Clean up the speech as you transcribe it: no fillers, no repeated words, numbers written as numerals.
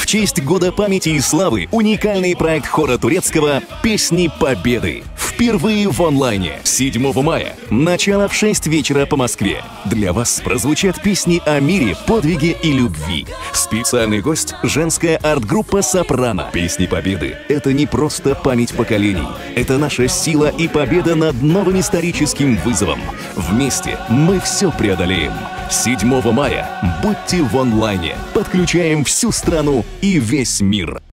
честь Года памяти и славы уникальный проект хора турецкого «Песни Победы». Впервые в онлайне. 7 мая. Начало в 6 вечера по Москве. Для вас прозвучат песни о мире, подвиге и любви. Специальный гость – женская арт-группа «Сопрано». Песни Победы – это не просто память поколений. Это наша сила и победа над новым историческим вызовом. Вместе мы все преодолеем. 7 мая. Будьте в онлайне. Подключаем всю страну и весь мир.